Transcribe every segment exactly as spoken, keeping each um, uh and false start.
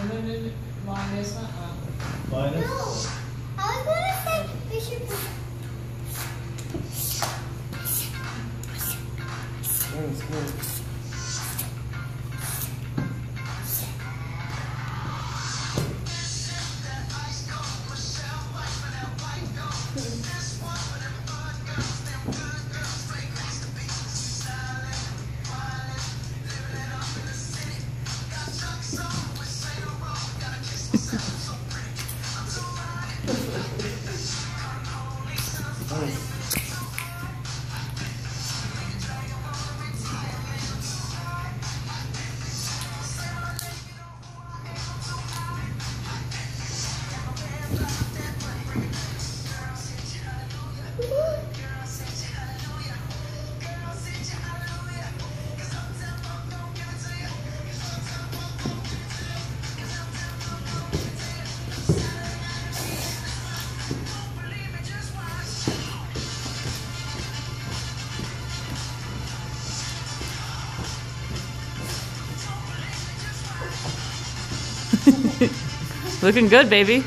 no, no, no. Minus, uh-uh. Minus? No. I was gonna say we should put... Smooth, smooth. Looking good, baby.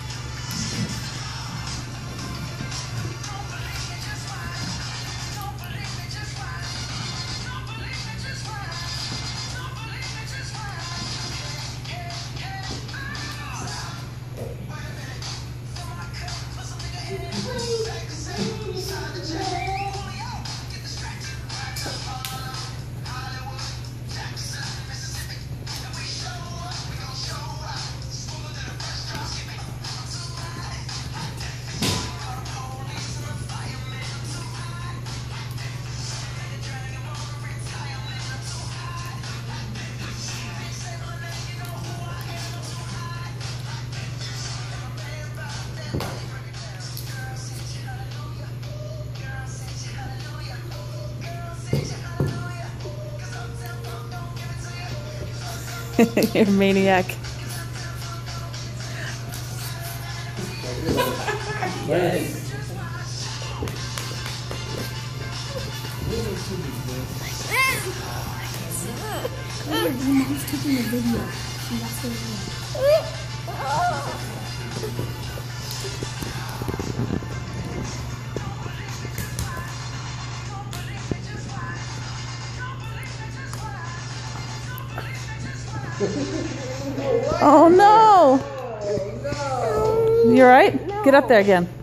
You're a maniac. Yes. Mom's taking a video. Oh no! You alright? Get up there again.